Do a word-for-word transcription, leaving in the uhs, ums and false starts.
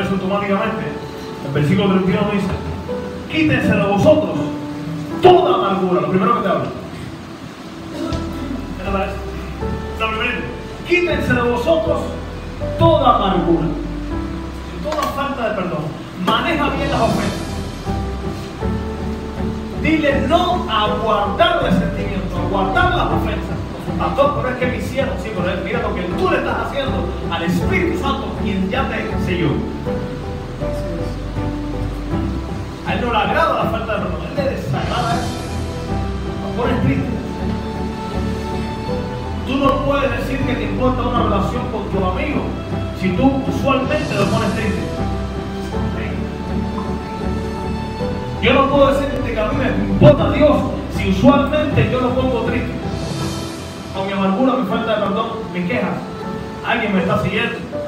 establece automáticamente. El versículo treinta y uno dice: quítense de vosotros toda amargura. Lo primero que te hablo. ¿Qué te parece? Lo primero, quítense de vosotros toda amargura y toda falta de perdón. Maneja bien las ofensas. Dile no a guardar resentimiento, a guardar las ofensas. Pastor, pero es que me hicieron, sí, pero mira lo que tú le estás haciendo al Espíritu Santo, quien ya te selló. A él no le agrada la falta de perdón, a él le desagrada eso. Lo pones triste. Tú no puedes decir que te importa una relación con tu amigo si tú usualmente lo pones triste. Yo no puedo decirte que a mí me importa Dios si usualmente yo lo pongo triste. Con mi amargura, mi falta de perdón, mis quejas. Alguien me está siguiendo.